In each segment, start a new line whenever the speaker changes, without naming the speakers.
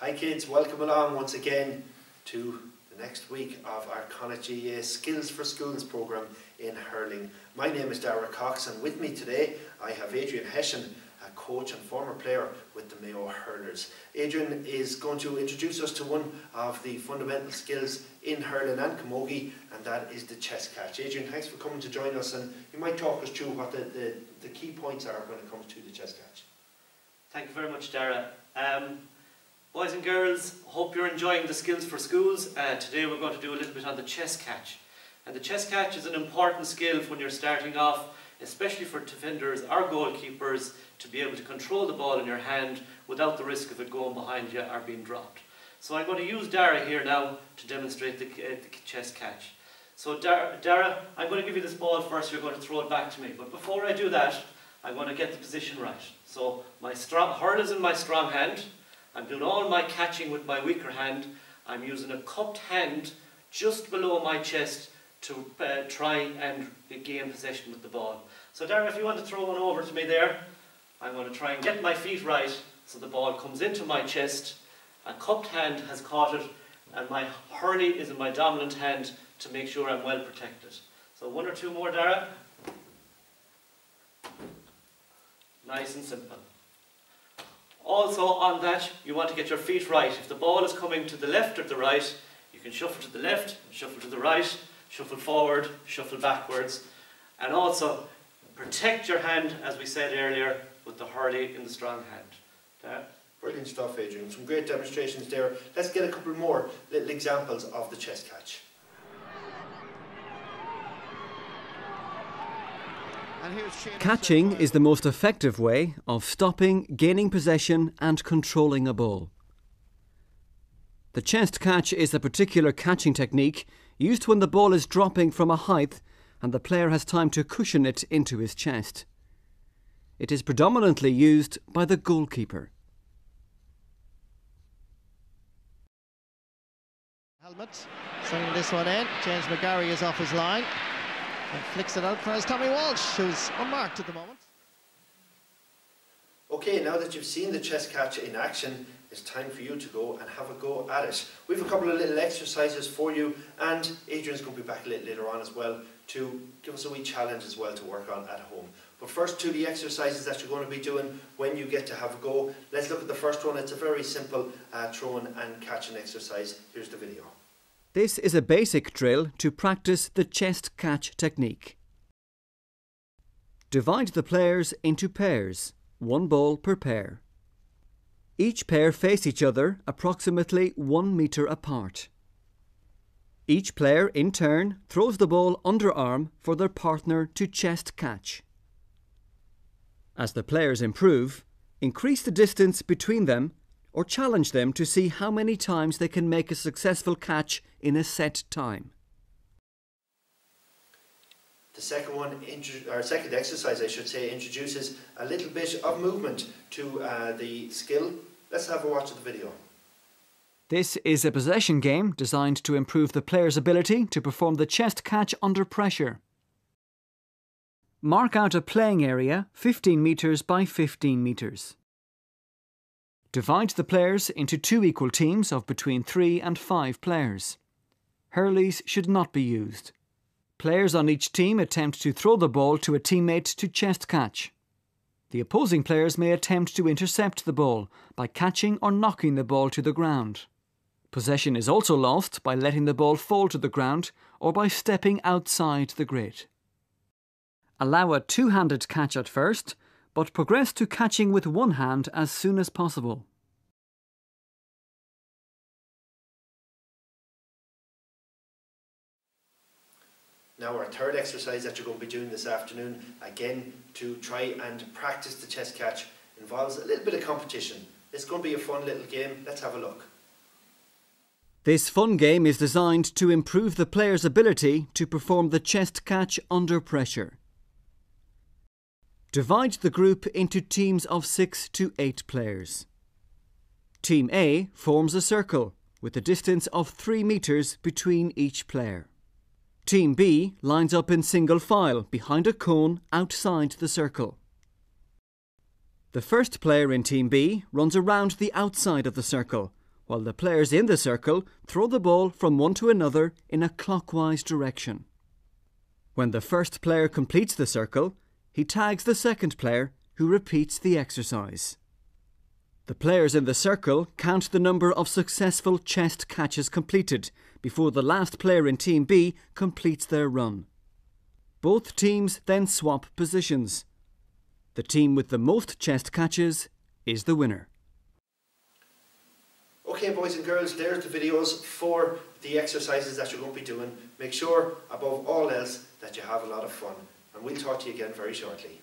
Hi kids, welcome along once again to the next week of our Connacht GAA Skills for Schools programme in hurling. My name is Darragh Cox and with me today I have Adrian Hession, a coach and former player with the Mayo Hurlers. Adrian is going to introduce us to one of the fundamental skills in hurling and camogie, and that is the chest catch. Adrian, thanks for coming to join us, and you might talk us through what the key points are when it comes to the chest catch.
Thank you very much, Darragh. Boys and girls, hope you're enjoying the Skills for Schools. Today we're going to do a little bit on the chest catch. And the chest catch is an important skill when you're starting off, especially for defenders or goalkeepers, to be able to control the ball in your hand without the risk of it going behind you or being dropped. So I'm going to use Darragh here now to demonstrate the chest catch. So Darragh, I'm going to give you this ball first, you're going to throw it back to me. But before I do that, I want to get the position right. So my hurl is in my strong hand. I'm doing all my catching with my weaker hand. I'm using a cupped hand just below my chest to try and gain possession with the ball. So Darragh, if you want to throw one over to me there, I'm going to try and get my feet right so the ball comes into my chest. A cupped hand has caught it and my hurley is in my dominant hand to make sure I'm well protected. So one or two more, Darragh. Nice and simple. Also on that, you want to get your feet right. If the ball is coming to the left or the right, you can shuffle to the left, shuffle to the right, shuffle forward, shuffle backwards. And also protect your hand, as we said earlier, with the hurley in the strong hand.
Brilliant stuff, Adrian. Some great demonstrations there. Let's get a couple more little examples of the chest catch.
Catching is the most effective way of stopping, gaining possession and controlling a ball. The chest catch is a particular catching technique used when the ball is dropping from a height and the player has time to cushion it into his chest. It is predominantly used by the goalkeeper.
Helmet, sending this one in. James McGarry is off his line. And flicks it out for his Tommy Walsh, who's unmarked at the moment.
Okay, now that you've seen the chest catch in action, it's time for you to go and have a go at it. We have a couple of little exercises for you, and Adrian's going to be back a little later on as well to give us a wee challenge as well to work on at home. But first, to the exercises that you're going to be doing when you get to have a go. Let's look at the first one. It's a very simple throwing and catching exercise. Here's the video.
This is a basic drill to practice the chest catch technique. Divide the players into pairs, one ball per pair. Each pair face each other approximately 1 metre apart. Each player in turn throws the ball underarm for their partner to chest catch. As the players improve, increase the distance between them or challenge them to see how many times they can make a successful catch in a set time.
The second exercise, I should say, introduces a little bit of movement to the skill. Let's have a watch of the video.
This is a possession game designed to improve the player's ability to perform the chest catch under pressure. Mark out a playing area 15 metres by 15 metres. Divide the players into 2 equal teams of between 3 and 5 players. Hurleys should not be used. Players on each team attempt to throw the ball to a teammate to chest catch. The opposing players may attempt to intercept the ball by catching or knocking the ball to the ground. Possession is also lost by letting the ball fall to the ground or by stepping outside the grid. Allow a two-handed catch at first, but progress to catching with one hand as soon as possible.
Now our third exercise that you're going to be doing this afternoon, again to try and practice the chest catch, involves a little bit of competition. It's going to be a fun little game. Let's have a look.
This fun game is designed to improve the player's ability to perform the chest catch under pressure. Divide the group into teams of 6 to 8 players. Team A forms a circle with a distance of 3 metres between each player. Team B lines up in single file behind a cone outside the circle. The first player in Team B runs around the outside of the circle, while the players in the circle throw the ball from one to another in a clockwise direction. When the first player completes the circle, he tags the second player, who repeats the exercise. The players in the circle count the number of successful chest catches completed before the last player in Team B completes their run. Both teams then swap positions. The team with the most chest catches is the winner.
Okay, boys and girls, there's the videos for the exercises that you're going to be doing. Make sure, above all else, that you have a lot of fun. And we'll talk to you again very shortly.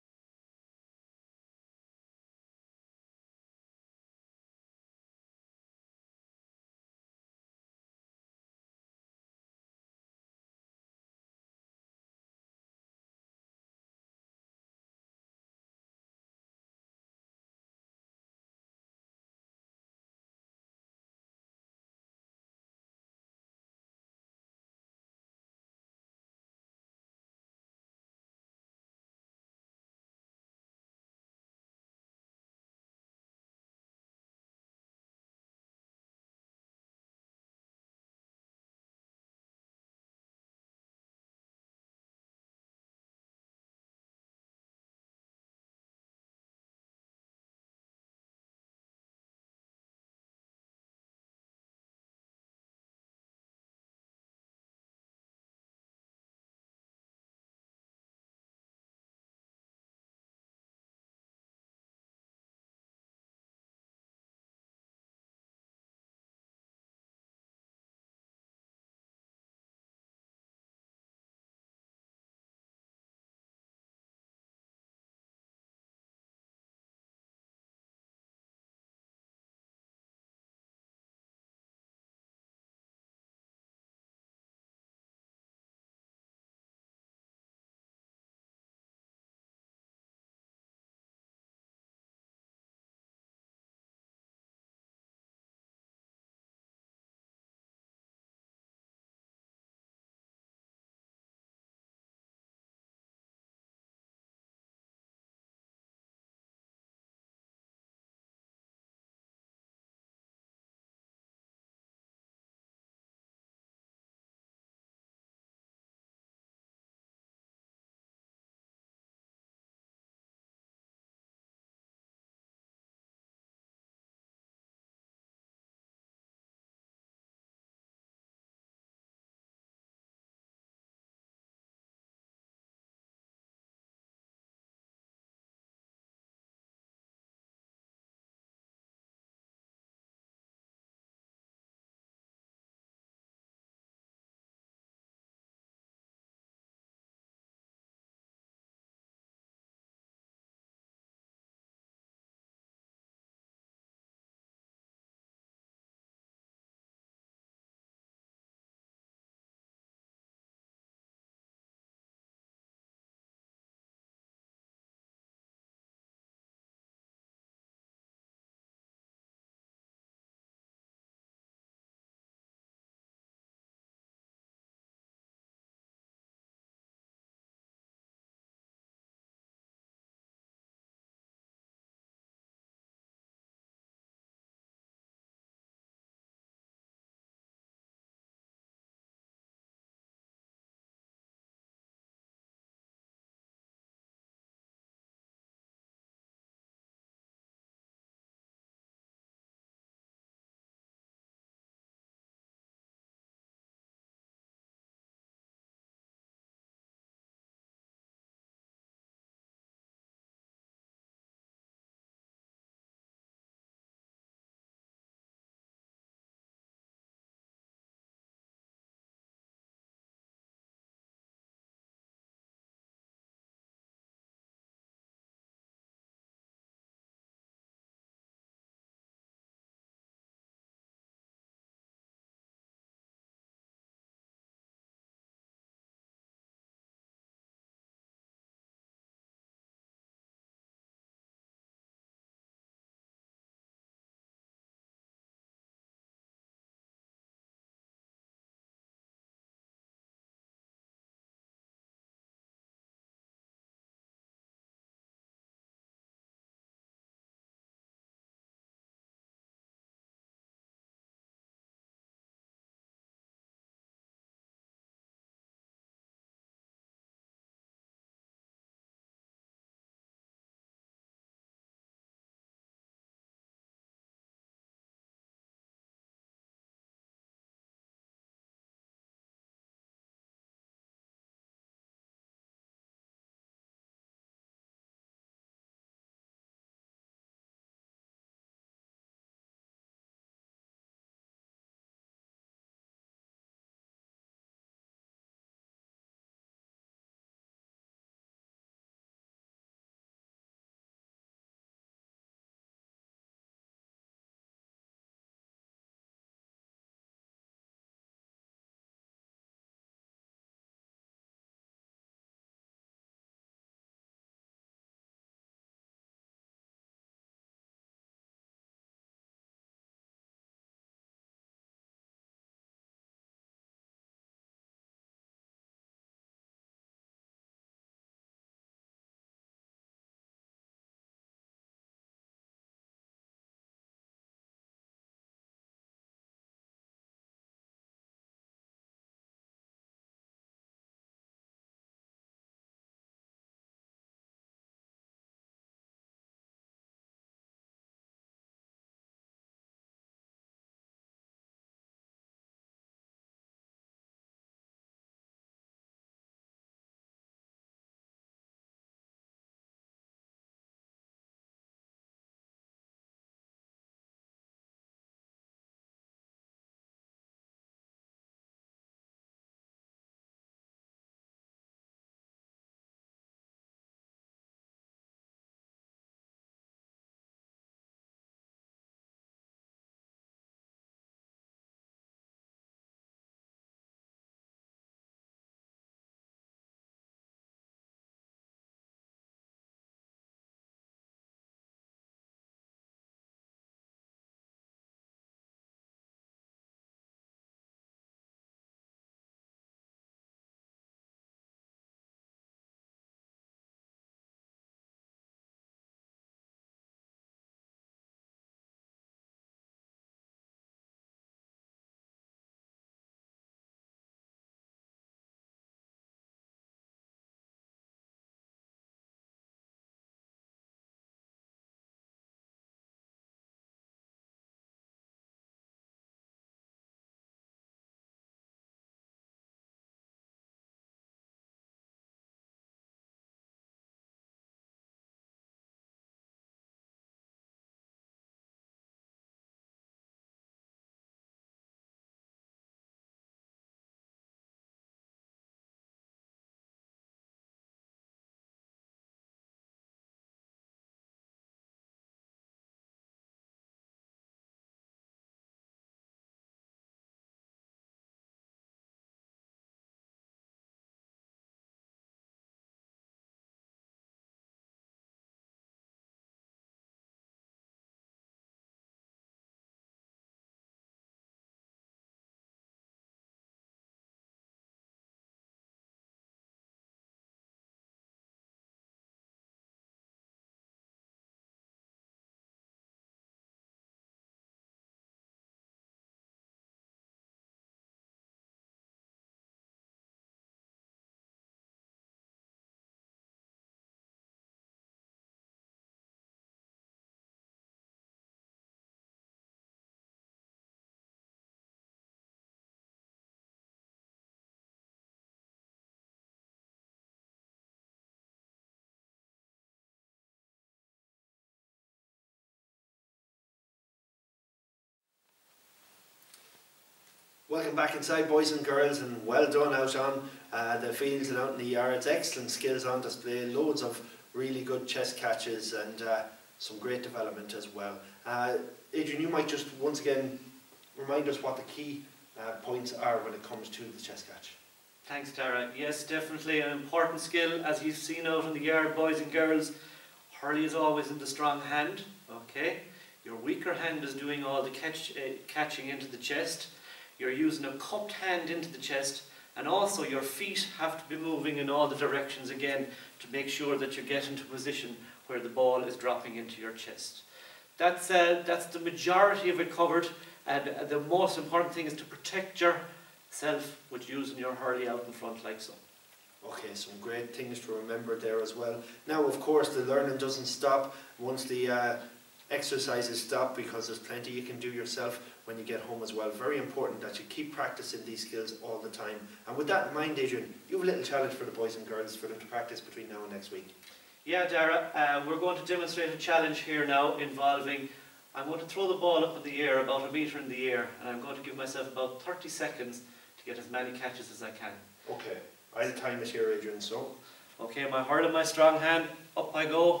Welcome back inside, boys and girls, and well done out on the fields and out in the yards. Excellent skills on display, loads of really good chest catches and some great development as well. Adrian, you might just once again remind us what the key points are when it comes to the chest catch.
Thanks, Dara. Yes, definitely an important skill, as you've seen out in the yard, boys and girls. Hurley is always in the strong hand, okay? Your weaker hand is doing all the catching into the chest. You're using a cupped hand into the chest, and also your feet have to be moving in all the directions again to make sure that you get into position where the ball is dropping into your chest. That's the majority of it covered, and the most important thing is to protect yourself with using your hurley out in front like so.
Okay, some great things to remember there as well. Now, of course, the learning doesn't stop once the exercises stop, because there's plenty you can do yourself when you get home as well. Very important that you keep practicing these skills all the time. And with that in mind, Adrian, you have a little challenge for the boys and girls for them to practice between now and next week.
Yeah, Dara, we're going to demonstrate a challenge here now involving, I'm going to throw the ball up in the air about 1 metre in the air, and I'm going to give myself about 30 seconds to get as many catches as I can.
Okay, I'll time it here, Adrian, so.
Okay, my hurl in my strong hand, up I go.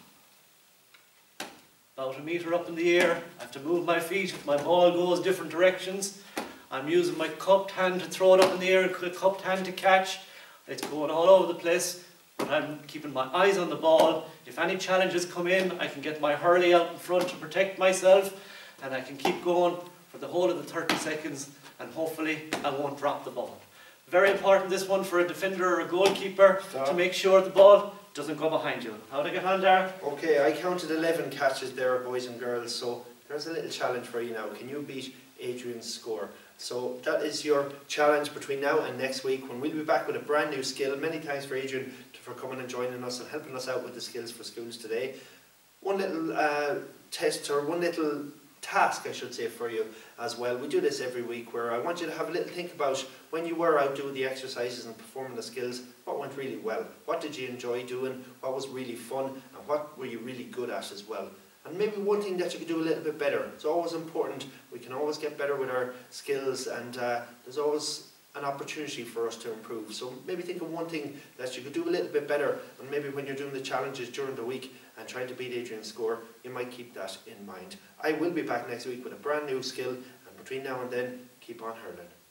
About 1 metre up in the air. I have to move my feet. My ball goes different directions. I'm using my cupped hand to throw it up in the air, and cupped hand to catch. It's going all over the place, but I'm keeping my eyes on the ball. If any challenges come in, I can get my hurley out in front to protect myself, and I can keep going for the whole of the 30 seconds, and hopefully I won't drop the ball. Very important, this one, for a defender or a goalkeeper. Stop. To make sure the ball doesn't go behind you. How to get on, Darren?
Okay, I counted 11 catches there, boys and girls, so there's a little challenge for you now. Can you beat Adrian's score? So that is your challenge between now and next week, when we'll be back with a brand new skill. Many thanks for Adrian for coming and joining us and helping us out with the skills for schools today. One little test, or one little task I should say, for you as well. We do this every week, where I want you to have a little think about when you were out doing the exercises and performing the skills, what went really well, what did you enjoy doing, what was really fun, and what were you really good at as well. And maybe one thing that you could do a little bit better. It's always important. We can always get better with our skills, and there's always an opportunity for us to improve. So maybe think of one thing that you could do a little bit better, and maybe when you're doing the challenges during the week and trying to beat Adrian's score, you might keep that in mind. I will be back next week with a brand new skill, and between now and then, keep on hurling.